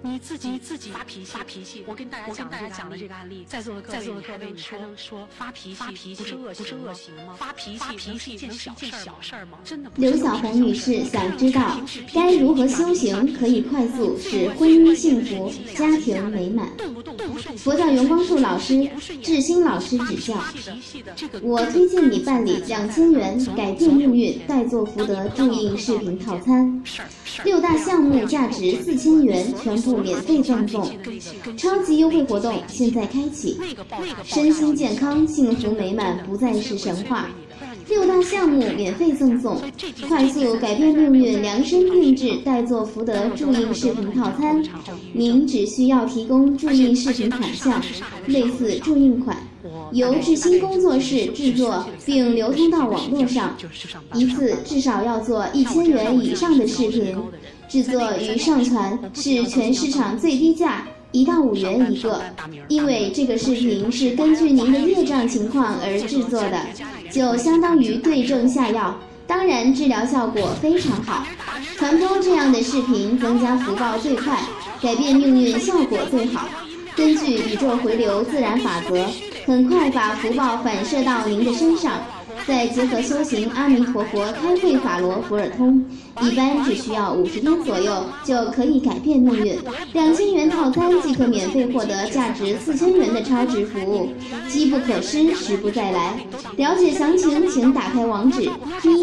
你自己发脾气。我跟大家讲的这个案例，在座的各位你还能说发脾气不是恶行吗？发脾气是一件小事吗？真的不是。 刘小红女士想知道该如何修行可以快速使婚姻幸福、家庭美满。佛教圆光树老师、智新老师指教，我推荐你办理2000元改变命运代做福德助印视频套餐，6大项目价值4000元全部免费赠送，超级优惠活动现在开启，身心健康、幸福美满不再是神话。6大项目免费赠送，快速改变命运量身定制代做福德助印视频套餐，您只需要提供助印视频款项，类似助印款，由智新工作室制作并流通到网络上，一次至少要做1000元以上的视频，制作与上传是全市场最低价1到5元一个，因为这个视频是根据您的业障情况而制作的，就相当于对症下药，当然治疗效果非常好。传播这样的视频增加福报最快，改变命运效果最好。根据宇宙回流自然法则，很快把福报反射到您的身上，再结合修行阿弥陀佛开慧法罗佛尔通，一般只需要50天左右就可以改变命运。2000元套餐即可免费获得价值4000元的超值服务，机不可失，时不再来。了解详情请打开网址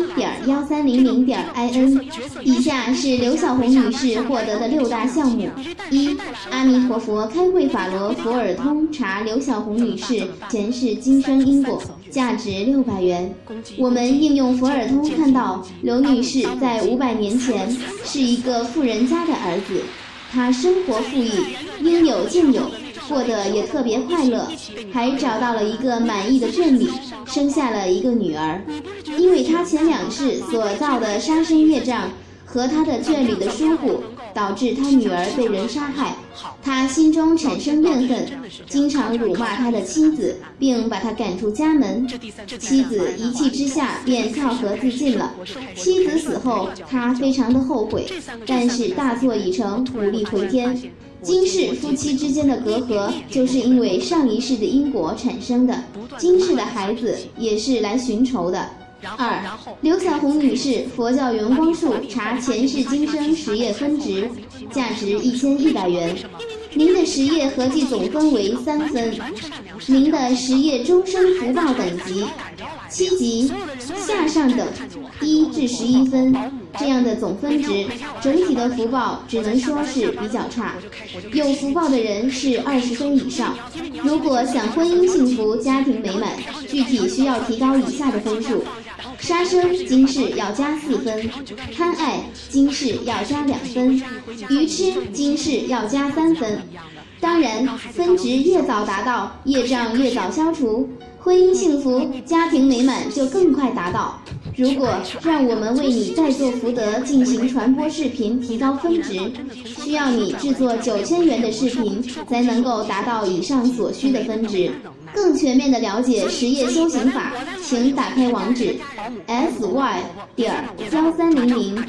p.1300.in。 以下是刘小红女士获得的6大项目：1、阿弥陀佛开慧法罗佛尔通查刘小红女士前世今生因果，价值600元。我们应用佛尔通看到刘女士在500年前是一个富人家的儿子，她生活富裕，应有尽有，过得也特别快乐，还找到了一个满意的眷侣，生下了一个女儿。因为她前2世所造的杀生业障和她的眷侣的疏忽，导致她女儿被人杀害，他心中产生怨恨，经常辱骂他的妻子，并把他赶出家门。妻子一气之下便跳河自尽了。妻子死后，他非常的后悔，但是大错已成，无力回天。今世夫妻之间的隔阂，就是因为上一世的因果产生的，今世的孩子也是来寻仇的。2、刘小红女士佛教圆光树查前世今生10业分值，价值1100元。您的10业合计总分为3分，您的10业终生福报等级7级下上等1至11分，这样的总分值，整体的福报只能说是比较差。有福报的人是20分以上。如果想婚姻幸福、家庭美满，具体需要提高以下的分数：杀生今世要加4分，贪爱今世要加2分，愚痴今世要加3分。当然，分值越早达到，业障越早消除，婚姻幸福、家庭美满就更快达到。如果让我们为你代做福德进行传播视频提高分值，需要你制作9000元的视频才能够达到以上所需的分值。更全面的了解10业修行法，请打开网址 sy.1300.in。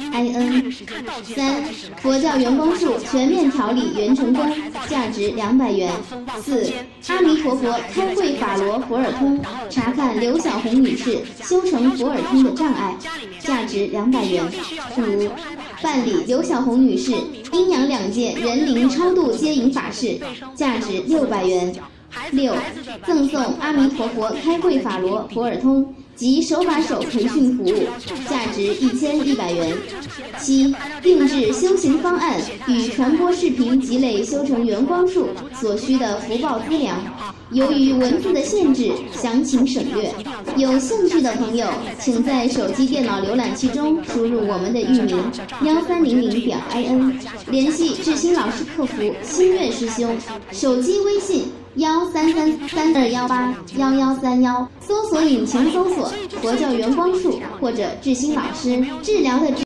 3、佛教圆光树全面调理元成功，价值200元。4、阿弥陀佛开慧法罗佛尔通查看刘小红女士修成佛尔通的障碍，价值200元。5、办理刘小红女士阴阳2界人灵超度接引法事，价值600元。6、赠送阿弥陀佛开慧法罗佛尔通及手把手培训服务，价值1100元。7、定制修行方案与传播视频积累修成圆光树所需的福报资粮，由于文字的限制，详情省略。有兴趣的朋友，请在手机电脑浏览器中输入我们的域名1300.in， 联系智新老师客服新月师兄，手机微信133321811131，搜索引擎搜索佛教圆光树或者智新老师，治疗的